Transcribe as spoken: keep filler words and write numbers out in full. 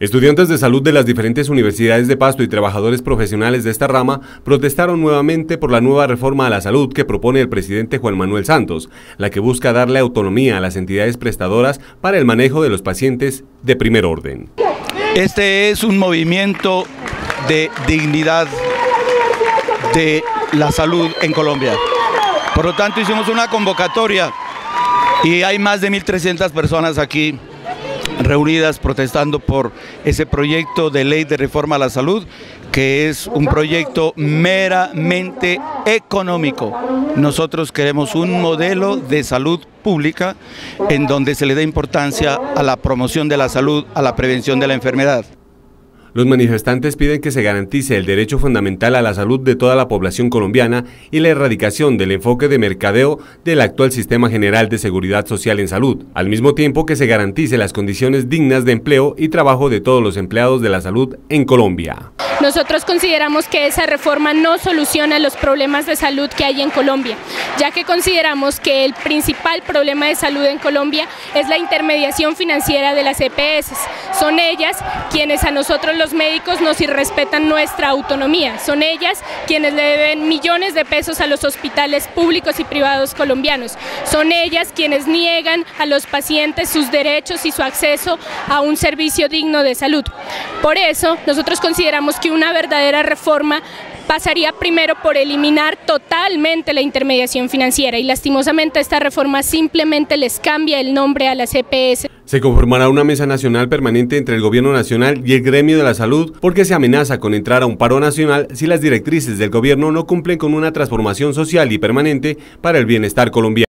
Estudiantes de salud de las diferentes universidades de Pasto y trabajadores profesionales de esta rama protestaron nuevamente por la nueva reforma a la salud que propone el presidente Juan Manuel Santos, la que busca darle autonomía a las entidades prestadoras para el manejo de los pacientes de primer orden. Este es un movimiento de dignidad de la salud en Colombia. Por lo tanto, hicimos una convocatoria y hay más de mil trescientas personas aquí reunidas protestando por ese proyecto de ley de reforma a la salud, que es un proyecto meramente económico. Nosotros queremos un modelo de salud pública en donde se le dé importancia a la promoción de la salud, a la prevención de la enfermedad. Los manifestantes piden que se garantice el derecho fundamental a la salud de toda la población colombiana y la erradicación del enfoque de mercadeo del actual Sistema General de Seguridad Social en Salud, al mismo tiempo que se garantice las condiciones dignas de empleo y trabajo de todos los empleados de la salud en Colombia. Nosotros consideramos que esa reforma no soluciona los problemas de salud que hay en Colombia, ya que consideramos que el principal problema de salud en Colombia es la intermediación financiera de las E P S. Son ellas quienes a nosotros los médicos nos irrespetan nuestra autonomía, son ellas quienes le deben millones de pesos a los hospitales públicos y privados colombianos, son ellas quienes niegan a los pacientes sus derechos y su acceso a un servicio digno de salud. Por eso, nosotros consideramos que una verdadera reforma pasaría primero por eliminar totalmente la intermediación financiera y lastimosamente esta reforma simplemente les cambia el nombre a las E P S. Se conformará una mesa nacional permanente entre el gobierno nacional y el gremio de la salud porque se amenaza con entrar a un paro nacional si las directrices del gobierno no cumplen con una transformación social y permanente para el bienestar colombiano.